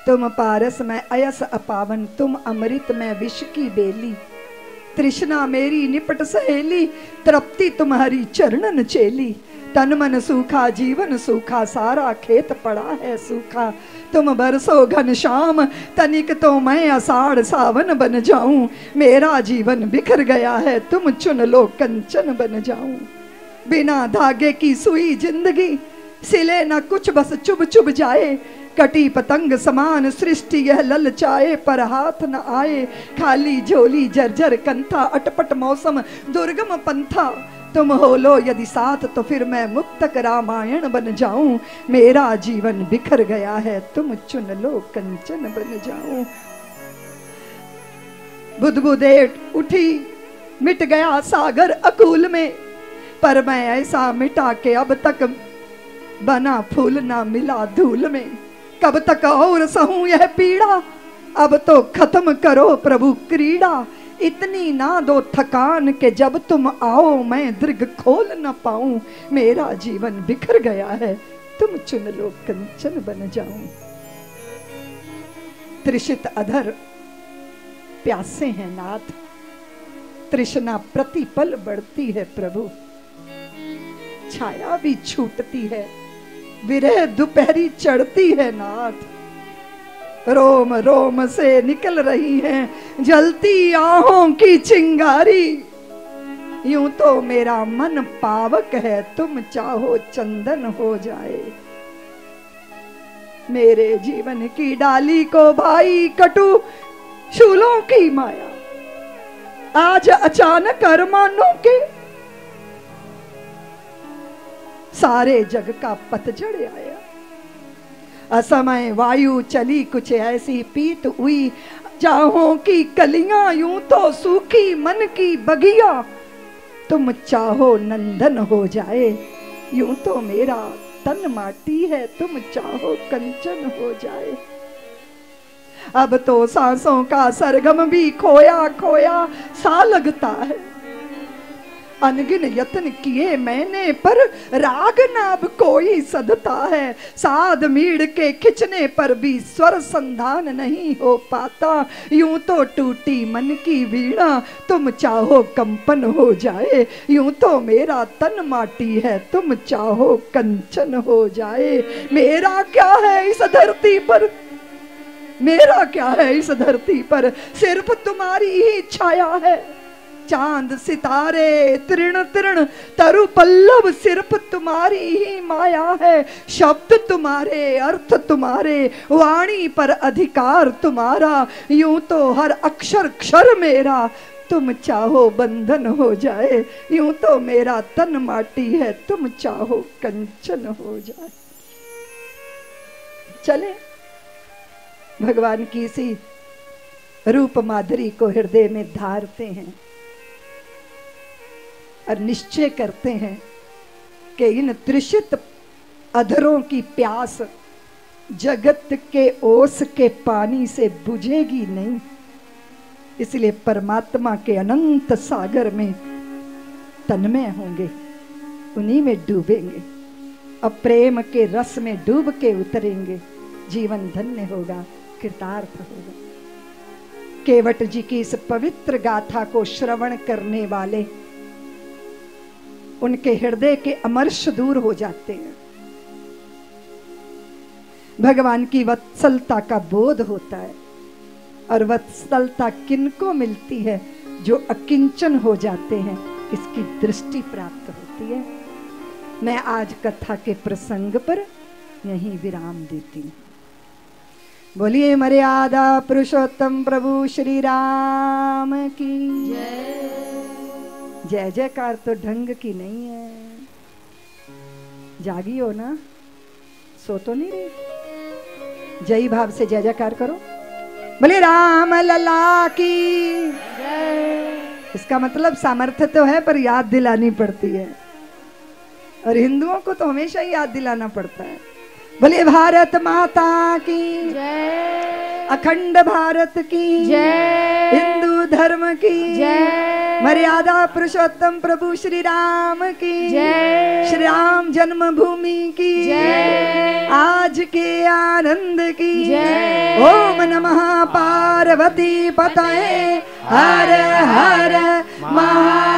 तुम पारस में अयस अपावन, तुम अमृत में विष की बेली। तृष्णा मेरी निपट सहेली, तृप्ति तुम्हारी चरणन चेली। तन मन सूखा जीवन सूखा, सारा खेत पड़ा है सूखा। तुम बरसो घन श्याम, तनिक तो मैं आषाढ़ सावन बन जाऊं। मेरा जीवन बिखर गया है, तुम चुन लो कंचन बन जाऊं। बिना धागे की सुई जिंदगी, सिले न कुछ बस चुभ चुभ जाए। कटी पतंग समान सृष्टि यह ललचाए, पर हाथ न आए। खाली झोली जर्जर कंथा, अटपट मौसम दुर्गम पंथा। तुम हो लो यदि साथ, तो फिर मैं मुक्तक रामायण बन जाऊं। मेरा जीवन बिखर गया है, तुम चुन लो कंचन बन जाऊं। बुदबुदे उठी, मिट गया सागर अकूल में, पर मैं ऐसा मिटा के अब तक बना फूल ना मिला धूल में। कब तक और सहूं यह पीड़ा, अब तो खत्म करो प्रभु क्रीड़ा। इतनी ना दो थकान के जब तुम आओ, मैं दीर्घ खोल न पाऊं। मेरा जीवन बिखर गया है, तुम चुन लो कंचन बन जाऊं। तृषित अधर प्यासे हैं नाथ, तृष्णा प्रतिपल बढ़ती है प्रभु। छाया भी छूटती है, विरह दोपहरी चढ़ती है नाथ। रोम रोम से निकल रही हैं जलती आहों की चिंगारी। यूं तो मेरा मन पावक है, तुम चाहो चंदन हो जाए। मेरे जीवन की डाली को भाई कटु शूलों की माया। आज अचानक अरमानों के सारे जग का पतझड़ आया। असमय वायु चली कुछ ऐसी, पीत हुई चाहों की कलियां। यूं तो सूखी मन की बगिया, तुम चाहो नंदन हो जाए। यूं तो मेरा तन माटी है, तुम चाहो कंचन हो जाए। अब तो सांसों का सरगम भी खोया खोया सा लगता है। अनगिन यत्न किए मैंने, पर राग नाब कोई सधता है। साध मीड़ के खिंचने पर भी स्वर संधान नहीं हो पाता। यूं तो टूटी मन की वीणा, तुम चाहो कंपन हो जाए। यूं तो मेरा तन माटी है, तुम चाहो कंचन हो जाए। मेरा क्या है इस धरती पर, मेरा क्या है इस धरती पर, सिर्फ तुम्हारी ही छाया है। चांद सितारे तृण तृण तरु पल्लव, सिर्फ तुम्हारी ही माया है। शब्द तुम्हारे, अर्थ तुम्हारे, वाणी पर अधिकार तुम्हारा। यूं तो हर अक्षर क्षर मेरा, तुम चाहो बंधन हो जाए। यूं तो मेरा तन माटी है, तुम चाहो कंचन हो जाए। चले भगवान की इसी रूप माधुरी को हृदय में धारते हैं और निश्चय करते हैं कि इन तृषित अधरों की प्यास जगत के ओस के पानी से बुझेगी नहीं। इसलिए परमात्मा के अनंत सागर में तन्मय होंगे, उन्हीं में डूबेंगे और प्रेम के रस में डूब के उतरेंगे। जीवन धन्य होगा, कृतार्थ होगा। केवट जी की इस पवित्र गाथा को श्रवण करने वाले, उनके हृदय के अमर्ष दूर हो जाते हैं। भगवान की वत्सलता का बोध होता है। और वत्सलता किनको मिलती है? जो अकिंचन हो जाते हैं, इसकी दृष्टि प्राप्त होती है। मैं आज कथा के प्रसंग पर यहीं विराम देती हूँ। बोलिए मर्यादा पुरुषोत्तम प्रभु श्री राम की जय। जय जयकार तो ढंग की नहीं है। जागी हो ना, सो तो नहीं रही। जय भाव से जय जयकार करो। बोले राम लला की जय। इसका मतलब सामर्थ्य तो है, पर याद दिलानी पड़ती है। और हिंदुओं को तो हमेशा ही याद दिलाना पड़ता है। बोले भारत माता की जय, अखंड भारत की जय, हिंदू धर्म की जय। मर्यादा पुरुषोत्तम प्रभु श्री राम की जय। श्री राम जन्मभूमि की जय। आज के आनंद की जय। ओम नमः पार्वती पतये हर हर महा